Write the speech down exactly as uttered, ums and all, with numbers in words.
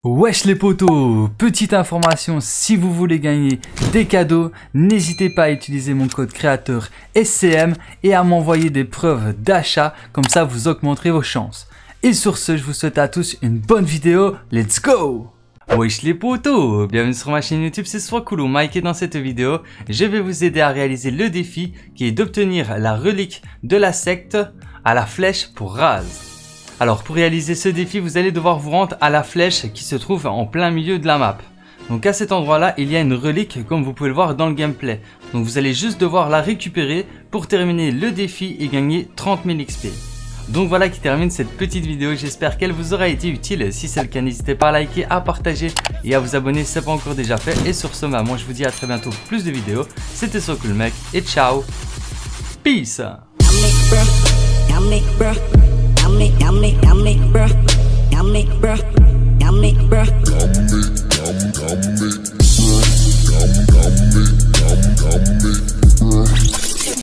Wesh les potos, petite information, si vous voulez gagner des cadeaux, n'hésitez pas à utiliser mon code créateur S C M et à m'envoyer des preuves d'achat, comme ça vous augmenterez vos chances. Et sur ce, je vous souhaite à tous une bonne vidéo, let's go! Wesh les potos, bienvenue sur ma chaîne YouTube, c'est Swacooloo Mike et dans cette vidéo, je vais vous aider à réaliser le défi qui est d'obtenir la relique de la secte à la flèche pour Raz. Alors pour réaliser ce défi, vous allez devoir vous rendre à la flèche qui se trouve en plein milieu de la map. Donc à cet endroit là, il y a une relique comme vous pouvez le voir dans le gameplay. Donc vous allez juste devoir la récupérer pour terminer le défi et gagner trente mille X P. Donc voilà qui termine cette petite vidéo, j'espère qu'elle vous aura été utile. Si c'est le cas, n'hésitez pas à liker, à partager et à vous abonner si ce n'est pas encore déjà fait. Et sur ce, bah, moi je vous dis à très bientôt pour plus de vidéos. C'était Swacooloo mec et ciao. Peace. Yummy, yummy, yummy, bruh, yummy, bruh, yummy, bruh.